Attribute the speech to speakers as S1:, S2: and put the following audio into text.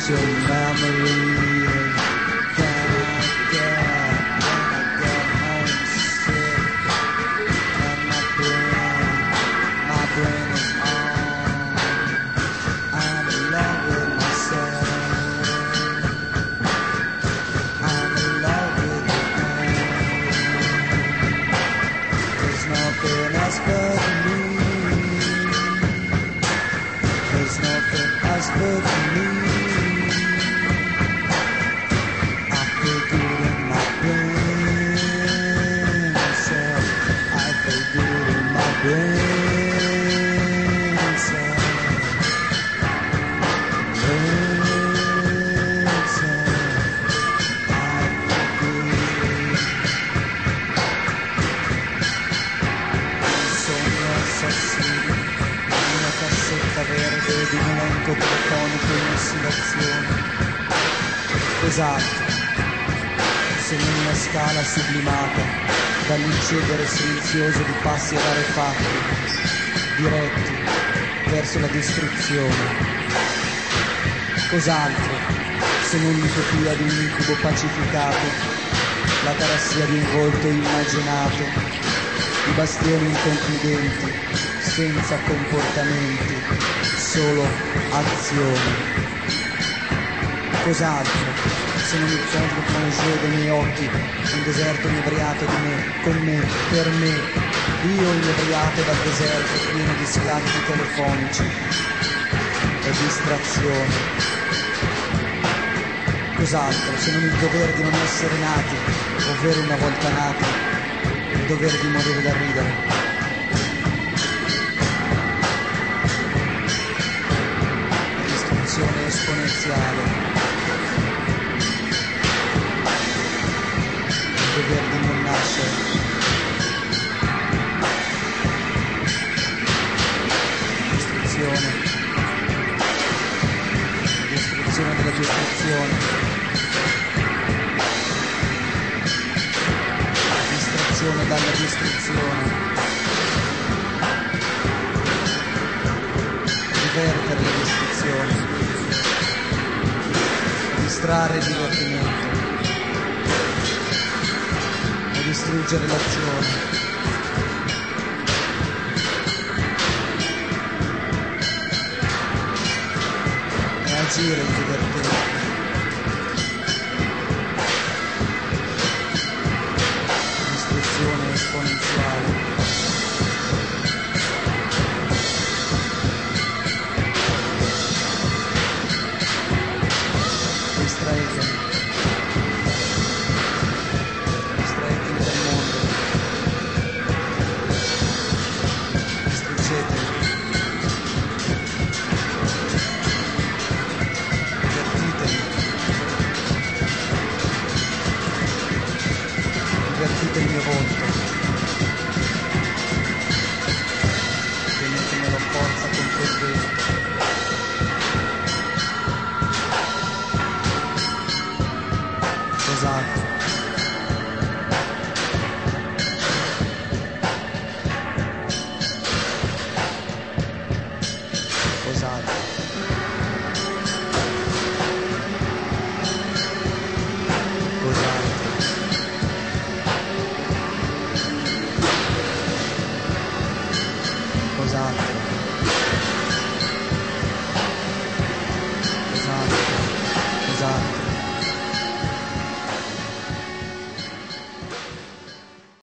S1: your memory can I get homesick and my brain is on. I'm in love with myself. I'm in love with the pain. There's nothing else but me. There's nothing else but me. I feel good in my brain cell. I feel good in my brain cell. Brain cell. I feel good. Un sogno assassino, una cassetta verde di un elenco telefonico in oscillazione. Cos'altro se non una scala sublimata dall'incedere silenzioso di passi rarefatti diretti verso la distruzione? Cos'altro se non l'utopia di un incubo pacificato, la tarassia di un volto immaginato, i bastioni inconcludenti senza comportamenti, solo azioni? Cos'altro se non il contre-plongée dei miei occhi, un deserto inebriato di me, con me, per me, io inebriato dal deserto pieno di scatti telefonici e distrazioni? Cos'altro se non il dovere di non essere nati, ovvero una volta nati, il dovere di morire da ridere? Distruzione esponenziale. Il dover di non nascere. Distruzione. Distruzione della distruzione. Distrazione dalla distruzione. Divertere la distruzione. Distrarre il divertimento. Distruggere l'azione. E agire il divertimento. Distruzione esponenziale. Distraetevi. Divertite il mio volto.